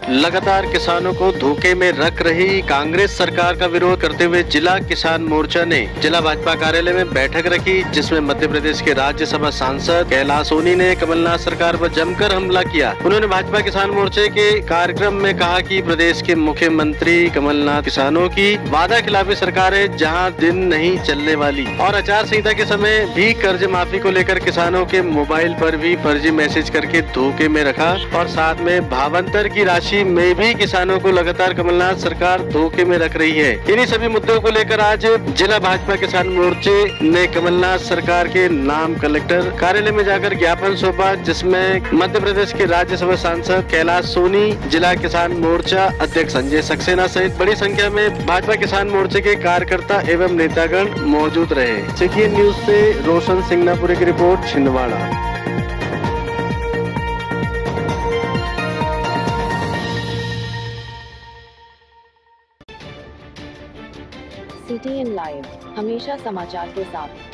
लगातार किसानों को धोखे में रख रही कांग्रेस सरकार का विरोध करते हुए जिला किसान मोर्चा ने जिला भाजपा कार्यालय में बैठक रखी, जिसमें मध्य प्रदेश के राज्यसभा सांसद कैलाश सोनी ने कमलनाथ सरकार पर जमकर हमला किया। उन्होंने भाजपा किसान मोर्चे के कार्यक्रम में कहा कि प्रदेश के मुख्यमंत्री कमलनाथ किसानों की वादा खिलाफी सरकार है, जहां दिन नहीं चलने वाली, और आचार संहिता के समय भी कर्ज माफी को लेकर किसानों के मोबाइल पर भी फर्जी मैसेज करके धोखे में रखा, और साथ में भावांतर की राशि में भी किसानों को लगातार कमलनाथ सरकार धोखे में रख रही है। इन्हीं सभी मुद्दों को लेकर आज जिला भाजपा किसान मोर्चे ने कमलनाथ सरकार के नाम कलेक्टर कार्यालय में जाकर ज्ञापन सौंपा, जिसमें मध्य प्रदेश के राज्यसभा सांसद कैलाश सोनी, जिला किसान मोर्चा अध्यक्ष संजय सक्सेना सहित बड़ी संख्या में भाजपा किसान मोर्चे के कार्यकर्ता एवं नेतागण मौजूद रहे। सीटीएन न्यूज से रोशन सिंगनापुरी की रिपोर्ट, छिंदवाड़ा। सीटीएन लाइव, हमेशा समाचार के साथ।